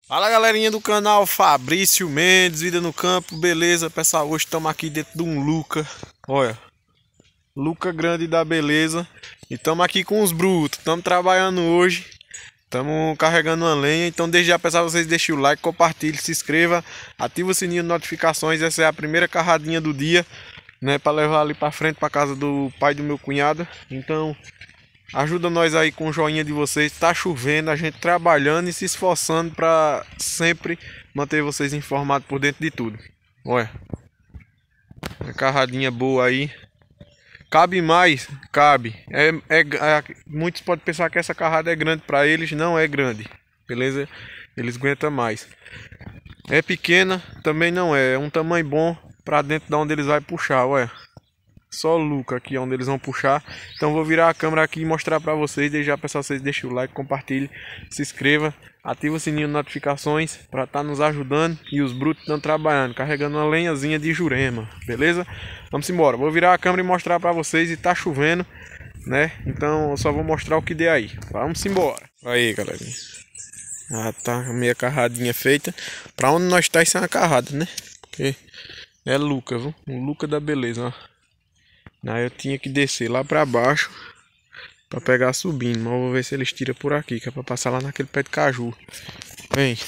Fala galerinha do canal Fabrício Mendes, Vida no Campo, beleza pessoal? Hoje estamos aqui dentro de um Luca, olha, Luca grande da beleza. E estamos aqui com os brutos, estamos trabalhando hoje, estamos carregando uma lenha. Então desde já pessoal, vocês deixem o like, compartilhem, se inscreva, ativa o sininho de notificações. Essa é a primeira carradinha do dia, né, para levar ali para frente para casa do pai do meu cunhado. Então ajuda nós aí com o joinha de vocês. Tá chovendo, a gente trabalhando e se esforçando para sempre manter vocês informados por dentro de tudo. Olha, uma carradinha boa aí. Cabe mais? Cabe. Muitos podem pensar que essa carrada é grande para eles. Não é grande, beleza? Eles aguentam mais. É pequena, também não é. É um tamanho bom para dentro de onde eles vão puxar, olha. Só Luca aqui onde eles vão puxar. Então vou virar a câmera aqui e mostrar para vocês. Desde já pessoal, vocês deixem o like, compartilhem, se inscreva, ativa o sininho de notificações para estar nos ajudando. E os brutos estão trabalhando, carregando uma lenhazinha de Jurema, beleza? Vamos embora, vou virar a câmera e mostrar para vocês. E tá chovendo, né? Então eu só vou mostrar o que deu aí. Vamos embora. Aí galerinha, tá a meia carradinha feita. Para onde nós tá, isso é uma carrada, né? Porque é Luca, viu? Um Luca da beleza, ó. Aí eu tinha que descer lá pra baixo pra pegar subindo, mas eu vou ver se eles tiram por aqui, que é pra passar lá naquele pé de caju. Vem.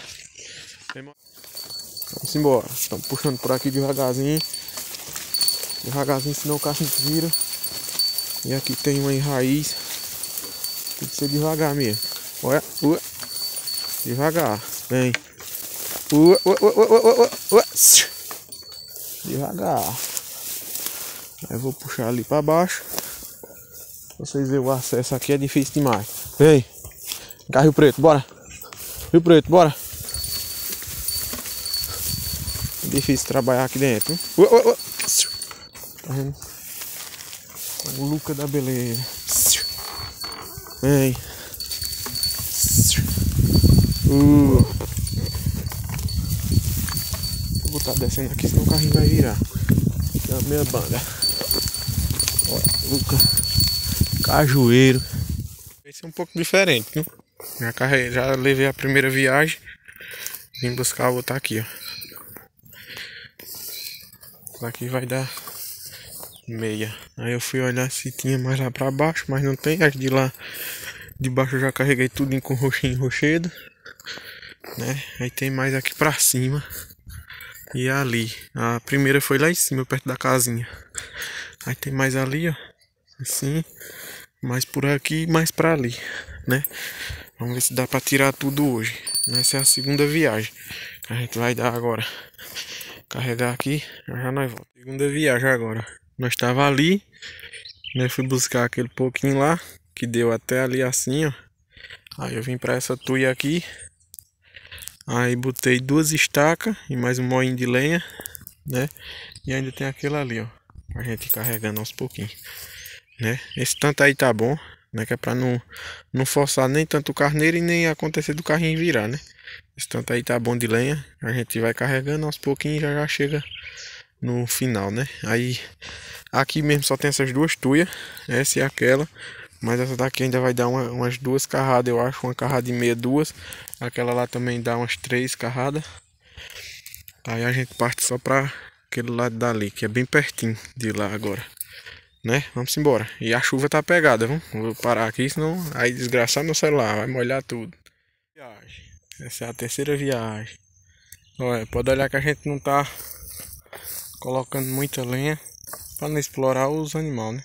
Vamos embora. Estamos puxando por aqui devagarzinho. Devagarzinho, senão o carro vira. E aqui tem uma raiz. Tem que ser devagar mesmo. Olha. Devagar. Vem. Devagar. Aí eu vou puxar ali pra baixo. Vocês verem o acesso aqui é difícil demais. Vem. Cá, Rio Preto, bora. Rio Preto, bora. É difícil trabalhar aqui dentro. Tá vendo? O Luca da beleza. Vem. Vou botar descendo aqui, senão o carrinho vai virar. Aqui é a minha banda. Olha, Luca, cajueiro. Esse é um pouco diferente, né? Já levei a primeira viagem. Vim buscar a outra aqui, ó. Aqui vai dar meia. Aí eu fui olhar se tinha mais lá pra baixo, mas não tem. As de lá de baixo eu já carreguei tudo com roxinho e rochedo, né? Aí tem mais aqui pra cima. E ali, a primeira foi lá em cima, perto da casinha. Aí tem mais ali, ó, assim, mais por aqui, mais pra ali, né? Vamos ver se dá pra tirar tudo hoje. Essa é a segunda viagem que a gente vai dar agora. Carregar aqui, já nós voltamos. Segunda viagem agora. Nós estava ali, né? Fui buscar aquele pouquinho lá, que deu até ali assim, ó. Aí eu vim pra essa tuia aqui. Aí botei 2 estacas e mais um moinho de lenha, né? E ainda tem aquele ali, ó, a gente carregando aos pouquinhos, né? Esse tanto aí tá bom, né? Que é pra não forçar nem tanto o carneiro e nem acontecer do carrinho virar, né? Esse tanto aí tá bom de lenha. A gente vai carregando aos pouquinhos e já chega no final, né? Aí aqui mesmo só tem essas 2 tuias, essa e aquela. Mas essa daqui ainda vai dar umas 2 carradas, eu acho. Uma carrada e meia, 2. Aquela lá também dá umas 3 carradas. Aí a gente parte só pra aquele lado dali, que é bem pertinho de lá agora, né? Vamos embora. E a chuva tá pegada, viu? Vou parar aqui, senão aí desgraçar meu celular, vai molhar tudo. Viagem. Essa é a terceira viagem. Olha, pode olhar que a gente não tá colocando muita lenha pra não explorar os animais, né?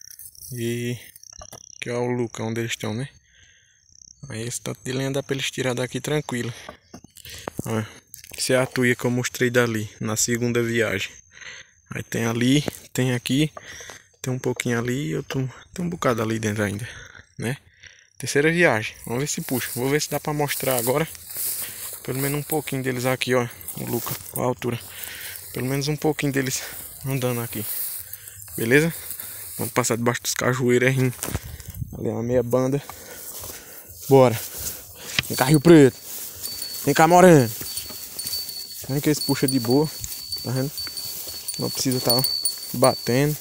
E que é o Luca onde eles estão, né? Aí esse tanto de lenha dá pra eles tirar daqui tranquilo. Olha, essa é a tuia que eu mostrei dali na segunda viagem. Aí tem ali, tem aqui, tem um pouquinho ali e tem um bocado ali dentro ainda, né? Terceira viagem, vamos ver se puxa. Vou ver se dá pra mostrar agora. Pelo menos um pouquinho deles aqui, ó. O Luca, a altura. Pelo menos um pouquinho deles andando aqui. Beleza? Vamos passar debaixo dos cajueiros aí. Ali é uma meia banda. Bora. Vem cá, Rio Preto. Vem cá, Moreno. Vem que eles puxam de boa. Tá vendo? Não precisa estar batendo.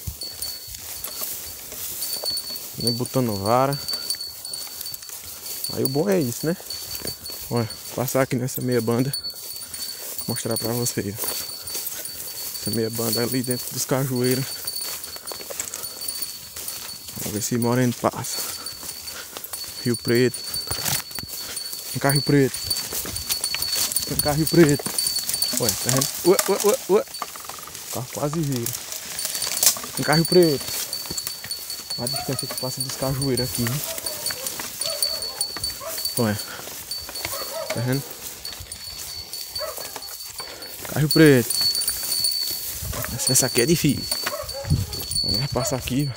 Nem botando vara. Aí o bom é isso, né? Olha. passar aqui nessa meia banda, mostrar pra vocês. Essa meia banda ali dentro dos cajueiros. Vamos ver se Moreno passa. Rio Preto. Vem cá, Rio Preto. Vem cá, Rio Preto. Ué, tá vendo? Ué. O carro quase vira. Vem cá, Rio Preto. A distância que passa dos cajueiros aqui, né? Ué. Tá vendo? Rio Preto. Essa aqui é difícil. Vamos passar aqui.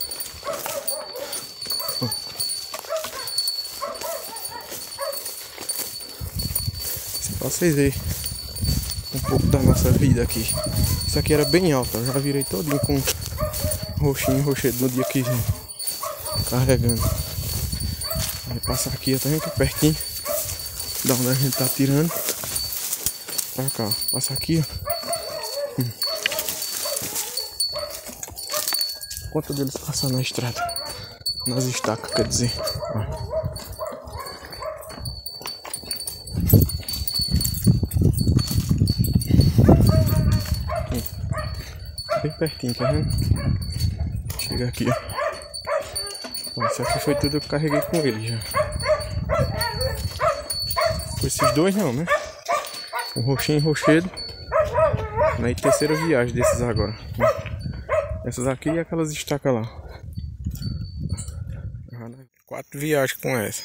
Pra vocês verem um pouco da nossa vida aqui. Isso aqui era bem alto. Eu já virei todinho com roxinho, rochedo no dia que vim carregando. Vai passar aqui, tá vendo que é pertinho da onde a gente tá tirando. Pra cá, ó. Passa aqui, ó. Conta deles passar na estrada. Nas estacas, quer dizer. Ó. Bem pertinho, tá vendo? Chega aqui, ó. Isso aqui foi tudo que eu carreguei com ele já. Com esses dois não, né? O roxinho e rochedo. Na terceira viagem desses agora. Essas aqui e aquelas estacas lá. 4 viagens com essa.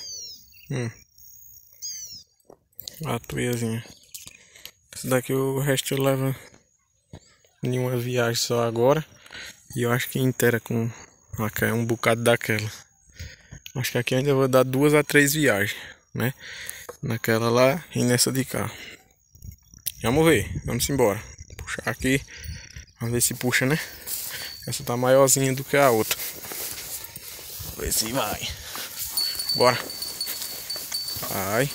A tuiazinha. Essa daqui o resto eu levo em uma viagem só agora. E eu acho que inteira com um bocado daquela. Acho que aqui ainda eu vou dar 2 a 3 viagens, né? Naquela lá e nessa de cá. Vamos ver, vamos embora. Puxar aqui. Vamos ver se puxa, né? Essa tá maiorzinha do que a outra. Vamos ver se vai. Bora. Vai.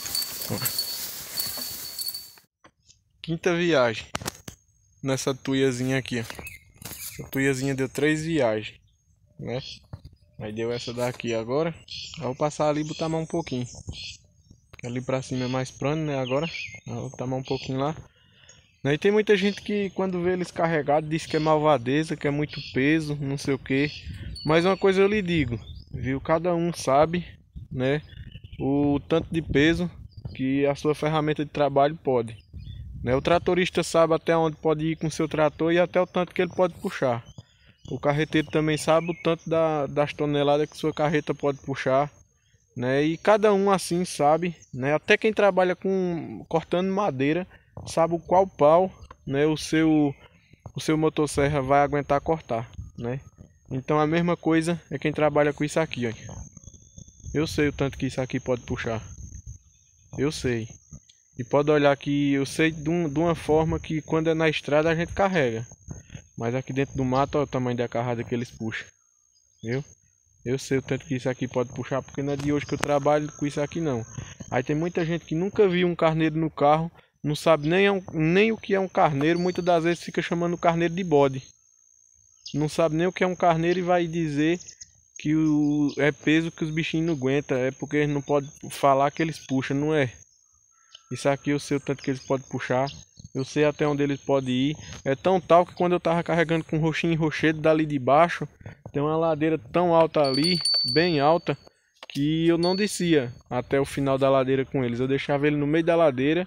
Quinta viagem. Nessa tuiazinha aqui, ó. Essa tuiazinha deu 3 viagens, né? Aí deu essa daqui agora. Eu vou passar ali e botar mais um pouquinho. Ali pra cima é mais plano, né? Agora. Eu vou botar mais um pouquinho lá. E tem muita gente que quando vê eles carregados diz que é malvadeza, que é muito peso, não sei o que. Mas uma coisa eu lhe digo, viu? Cada um sabe, né? O tanto de peso que a sua ferramenta de trabalho pode. Né? O tratorista sabe até onde pode ir com o seu trator e até o tanto que ele pode puxar. O carreteiro também sabe o tanto das toneladas que sua carreta pode puxar. Né? E cada um assim sabe, né? Até quem trabalha cortando madeira sabe o qual pau, né, o seu motosserra vai aguentar cortar, né? Então a mesma coisa é quem trabalha com isso aqui, ó. Eu sei o tanto que isso aqui pode puxar. Eu sei. E pode olhar que eu sei de uma forma que quando é na estrada a gente carrega. Mas aqui dentro do mato, olha o tamanho da carrada que eles puxam. Viu? Eu sei o tanto que isso aqui pode puxar, porque não é de hoje que eu trabalho com isso aqui não. Aí tem muita gente que nunca viu um carneiro no carro, não sabe nem o que é um carneiro, muitas das vezes fica chamando o carneiro de bode. Não sabe nem o que é um carneiro e vai dizer que é peso que os bichinhos não aguentam, é porque eles não podem falar que eles puxam, não é? Isso aqui eu sei o tanto que eles podem puxar, eu sei até onde eles podem ir. É tão tal que quando eu tava carregando com roxinho e rochedo dali de baixo, tem uma ladeira tão alta ali, bem alta, que eu não descia até o final da ladeira com eles. Eu deixava ele no meio da ladeira,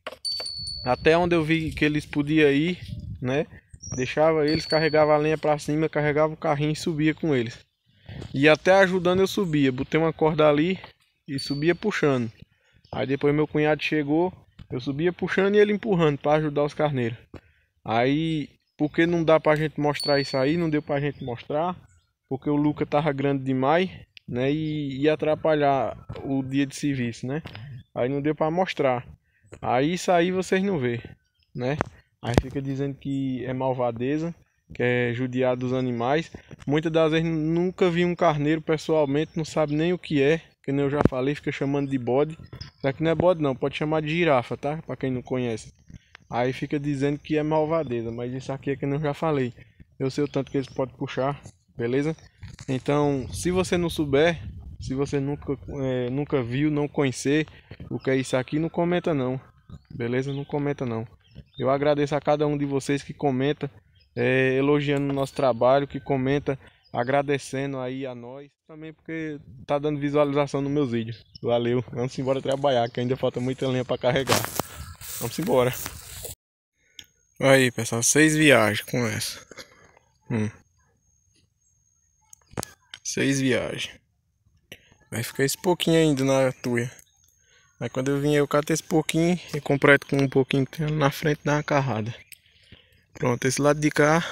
até onde eu vi que eles podiam ir, né? Deixava eles, carregava a lenha para cima, carregava o carrinho e subia com eles. E até ajudando eu subia, botei uma corda ali e subia puxando. Aí depois meu cunhado chegou, eu subia puxando e ele empurrando para ajudar os carneiros. Aí, porque não dá pra gente mostrar isso aí, não deu pra gente mostrar, porque o Luca tava grande demais, né? E ia atrapalhar o dia de serviço, né? Aí não deu pra mostrar. Aí isso aí vocês não vê, né? Aí fica dizendo que é malvadeza, que é judiar dos animais. Muitas das vezes nunca vi um carneiro pessoalmente, não sabe nem o que é, que nem eu já falei, fica chamando de bode. Isso aqui não é bode não, pode chamar de girafa, tá? Pra quem não conhece. Aí fica dizendo que é malvadeza, mas isso aqui é que eu já falei. Eu sei o tanto que eles podem puxar, beleza? Então, se você não souber, se você nunca viu, não conhecer o que é isso aqui, não comenta não. beleza? Não comenta não. Eu agradeço a cada um de vocês que comenta, elogiando o nosso trabalho, que comenta, agradecendo aí a nós. Também porque tá dando visualização nos meus vídeos. Valeu, vamos embora trabalhar, que ainda falta muita lenha para carregar. Vamos embora. Aí pessoal, 6 viagens com essa. 6 viagens. Vai ficar esse pouquinho ainda na tuia. Aí quando eu vim eu cato esse pouquinho e completo com um pouquinho que tem ali na frente, dá uma carrada. Pronto, esse lado de cá.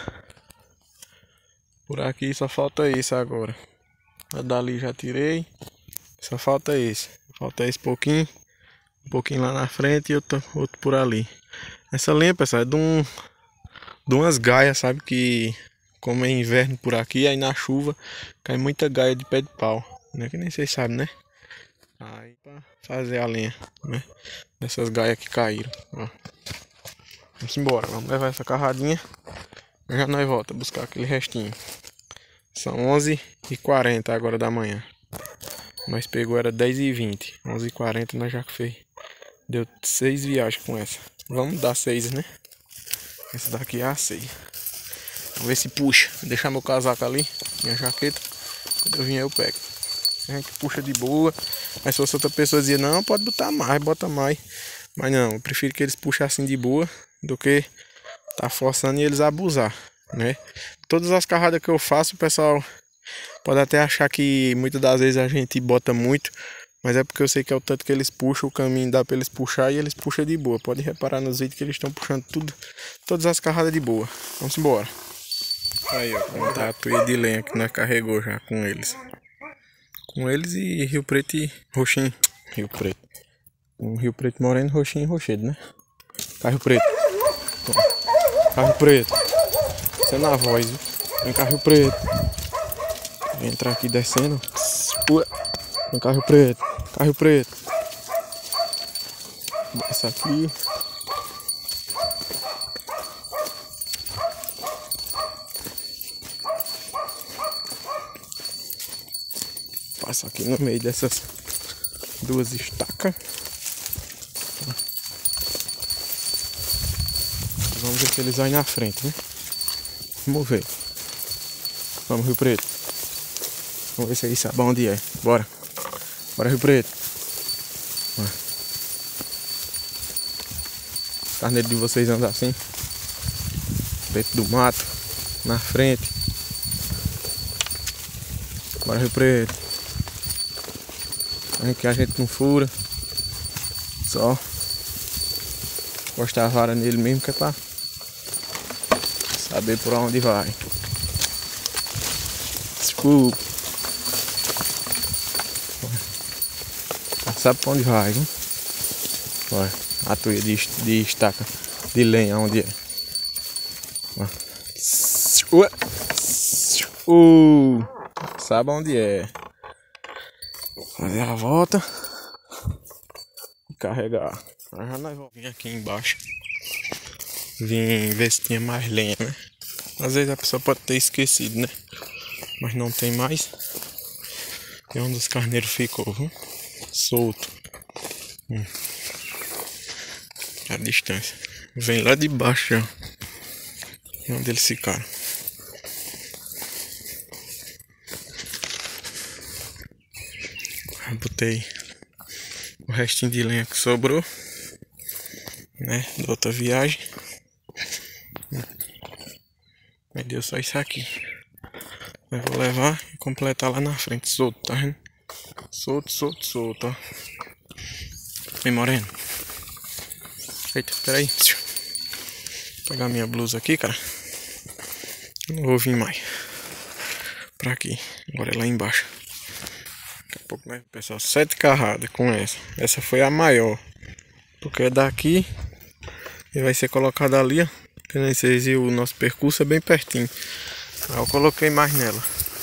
Por aqui só falta esse agora. A dali já tirei. Só falta esse. Falta esse pouquinho. Um pouquinho lá na frente e outro por ali. Essa linha, pessoal, é de umas gaias, sabe? Que como é inverno por aqui, aí na chuva cai muita gaia de pé de pau. Né? Que nem vocês sabem, né? Aí pra fazer a lenha, né? Dessas gaias que caíram. Ó. Vamos embora, vamos levar essa carradinha. Já nós volta buscar aquele restinho. São 11h40 agora da manhã. Nós pegou era 10h20. 11h40 nós já fez. Deu 6 viagens com essa. Vamos dar 6, né? Essa daqui é a 6. Vamos ver se puxa. Vou deixar meu casaco ali, minha jaqueta. Quando eu vier eu pego. A gente puxa de boa. Mas se fosse outra pessoa dizia, não, pode botar mais, bota mais. Mas não, eu prefiro que eles puxem assim de boa do que tá forçando e eles abusar, né? Todas as carradas que eu faço, o pessoal pode até achar que muitas das vezes a gente bota muito, mas é porque eu sei que é o tanto que eles puxam, o caminho dá pra eles puxar e eles puxam de boa. Pode reparar nos vídeos que eles estão puxando tudo, todas as carradas de boa. Vamos embora. Aí ó, como tá a tuia de lenha que nós carregou já com eles. Com eles e Rio Preto e Roxinho. Rio Preto. Rio Preto Moreno, Roxinho e Rochedo, né? Carro Preto. Carro Preto. Você é na voz, viu? Vem Carro Preto. Vem entrar aqui descendo. Vem Carro Preto. Carro Preto. Desce aqui. Passa aqui no meio dessas duas estacas. Vamos ver se eles vão na frente, né? Vamos ver. Vamos, Rio Preto. Vamos ver se eles sabem onde é. Bora. Bora, Rio Preto. Bora. O carneiro de vocês anda assim. Preto do mato. Na frente. Bora, Rio Preto. Aí que a gente não fura. Só encostar a vara nele mesmo que é pra saber por onde vai. Desculpa. Sabe pra onde vai, viu? Olha, a tuia de estaca de lenha onde é. Sabe onde é. Fazer a volta e carregar. Já nós vamos vir aqui embaixo. Vim ver se tinha mais lenha, né? Às vezes a pessoa pode ter esquecido, né? Mas não tem mais. E onde os carneiros ficou, viu? Solto. A distância. Vem lá de baixo já. Onde eles ficaram. Botei o restinho de lenha que sobrou, né, da outra viagem. Mas deu só isso aqui. Eu vou levar e completar lá na frente, solto, tá vendo? Solto, solto, solto, ó. Vem, Moreno. Eita, peraí. Vou pegar minha blusa aqui, cara. Não vou vir mais pra aqui. Agora é lá embaixo. Daqui a pouco, né, pessoal? 7 carradas com essa. Essa foi a maior. Porque é daqui e vai ser colocada ali, ó. Que nem vocês viram, o nosso percurso é bem pertinho. Aí eu coloquei mais nela.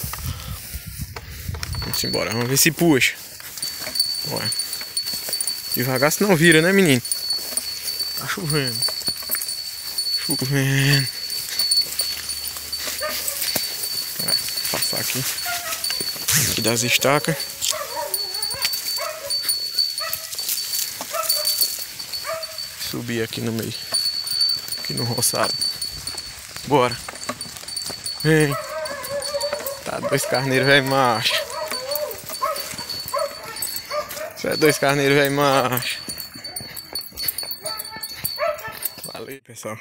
Vamos embora, vamos ver se puxa. Olha. Devagar, senão vira, né, menino? Tá chovendo. Chovendo. Vai passar aqui. Aqui das estacas. subir aqui no meio. Aqui no roçado. Bora. Vem. Tá 2 carneiros, velho macho. Isso é 2 carneiros, velho macho. Valeu, pessoal.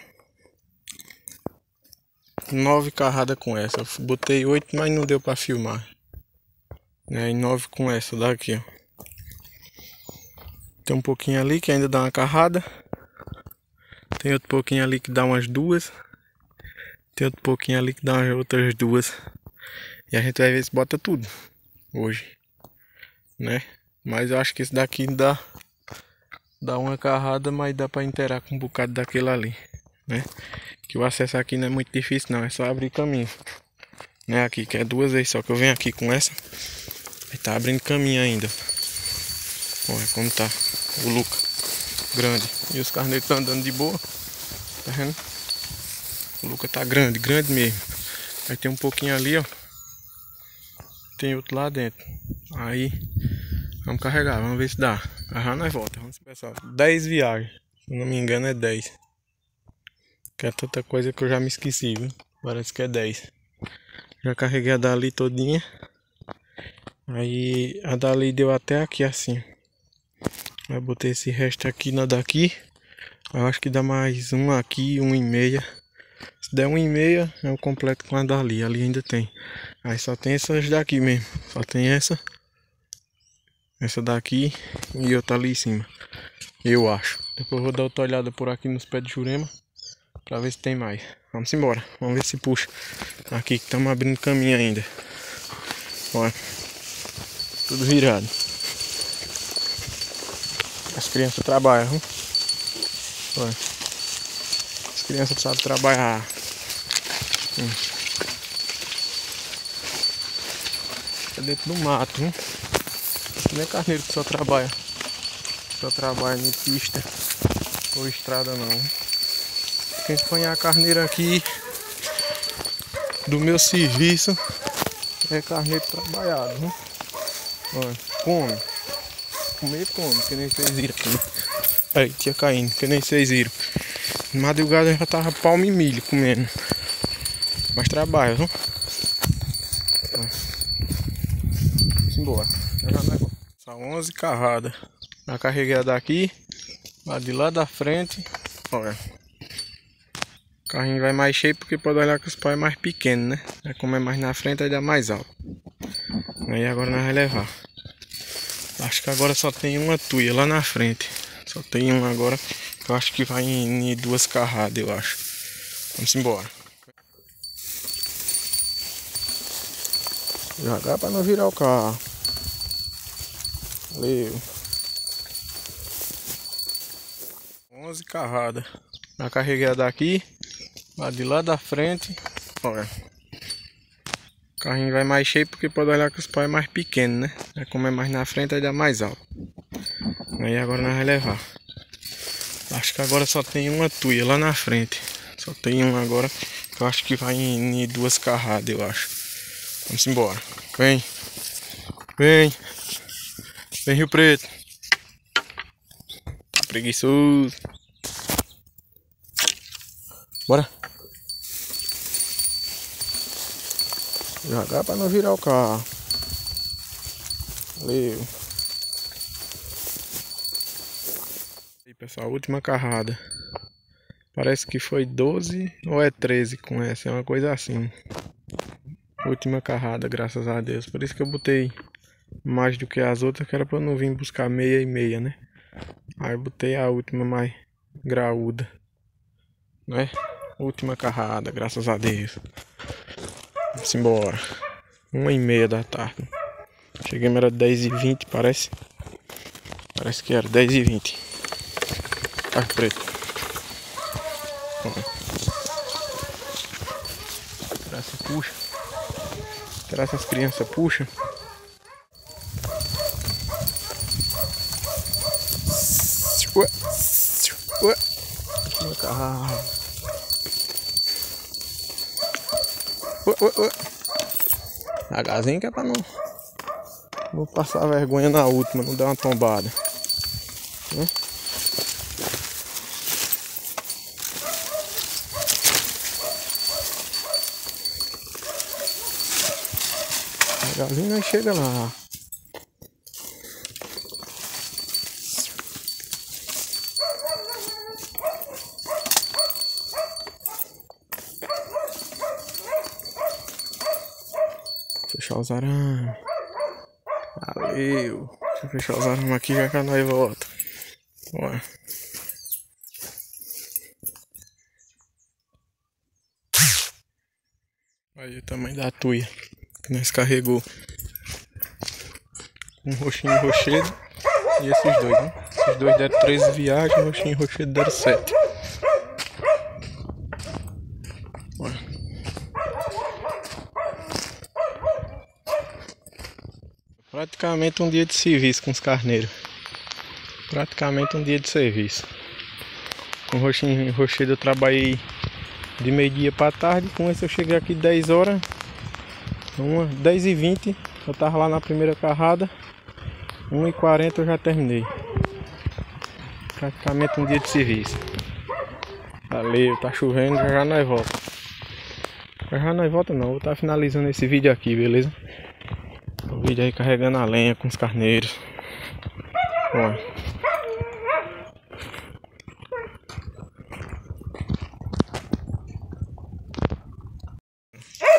9 carradas com essa. Eu botei 8, mas não deu pra filmar. E 9 com essa daqui, ó. Tem um pouquinho ali que ainda dá uma carrada. Tem outro pouquinho ali que dá umas 2. Tem outro pouquinho ali que dá umas outras 2. E a gente vai ver se bota tudo hoje, né? Mas eu acho que esse daqui dá uma carrada, mas dá pra inteirar com um bocado daquele ali, né? Que o acesso aqui não é muito difícil não, é só abrir caminho, né? Aqui que é 2 vezes só que eu venho aqui com essa. Aí tá abrindo caminho ainda. Olha como tá o Luca grande. E os carneiros estão andando de boa. Tá vendo? O Luca tá grande, grande mesmo. Aí tem um pouquinho ali, ó. Tem outro lá dentro. Aí vamos carregar, vamos ver se dá. Já nós volta. Vamos, pessoal. 10 viagens. Se eu não me engano é 10. Que é tanta coisa que eu já me esqueci, viu? Parece que é 10. Já carreguei a dali todinha. Aí a dali deu até aqui assim. Aí botei esse resto aqui na daqui. Eu acho que dá mais um aqui, 1,5. Se der 1,5 eu completo com a dali. Ali ainda tem. Aí só tem essas daqui mesmo. Só tem essa. Essa daqui e outra ali em cima. Eu acho. Depois eu vou dar outra olhada por aqui nos pés de Jurema. Pra ver se tem mais. Vamos embora. Vamos ver se puxa. Aqui que estamos abrindo caminho ainda. Olha. Tudo virado. As crianças trabalham. Viu? Olha. As crianças sabem trabalhar. É dentro do mato. Viu? Não é carneiro que só trabalha em pista ou estrada não. Quem espanhar a carneira aqui do meu serviço é carneiro trabalhado, né? Olha, come. Comer come, que nem vocês viram aqui. Aí, tinha caindo, que nem vocês viram. De madrugada já tava palmo e milho comendo. Mas trabalha, viu? Vamos embora. São 11 carradas. Já carreguei a daqui. Lá de lá da frente. Olha. O carrinho vai mais cheio porque pode olhar que os pais é mais pequeno, né? Aí como é mais na frente aí dá mais alto. Aí agora nós vamos levar. Acho que agora só tem uma tuia lá na frente. Só tem uma agora. Eu acho que vai em 2 carradas, eu acho. Vamos embora. Jogar para não virar o carro. Valeu. 11 carradas. Já carreguei a daqui. Lá de lá da frente. Olha. O carrinho vai mais cheio porque pode olhar que os pais é mais pequeno, né? Aí como é mais na frente aí dá mais alto. Aí agora nós vamos levar. Acho que agora só tem uma tuia lá na frente. Só tem uma agora. Que eu acho que vai em 2 carradas, eu acho. Vamos embora. Vem. Vem. Vem, Rio Preto. Tá preguiçoso. Bora. Jogar para não virar o carro. Valeu. Aí, pessoal, última carrada. Parece que foi 12 ou é 13 com essa. É uma coisa assim. Última carrada, graças a Deus. Por isso que eu botei mais do que as outras, que era para eu não vir buscar meia e meia, né? Aí eu botei a última mais graúda, né? Última carrada, graças a Deus. Vamos embora. 1h30 da tarde. Cheguei, era 10h20, parece. Parece que era 10h20. Carro preto. Será que puxa? Será que as crianças puxam? Meu carro. Agazinho que é pra não passar vergonha na última, não dar uma tombada. Devagarzinho nós chega lá. Fechar os arames. Valeu. Deixa eu fechar os arames aqui já que nós volta. Olha. Aí o tamanho da tuia que nós carregou. Um roxinho e rochedo. E esses dois, né? Esses dois deram 13 viagens, o roxinho e rochedo deram 7. Olha. Praticamente um dia de serviço com os carneiros. Praticamente um dia de serviço. Com o roxinho e rochedo eu trabalhei de meio-dia para tarde. Com esse eu cheguei aqui 10 horas. 10h20 eu tava lá na primeira carrada. 1h40 eu já terminei. Praticamente um dia de serviço. Valeu, tá chovendo, já nós volta. Já nós volta não, vou estar finalizando esse vídeo aqui, beleza? O vídeo aí carregando a lenha com os carneiros. Olha.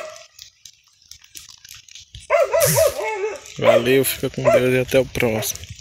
Valeu, fica com Deus e até o próximo.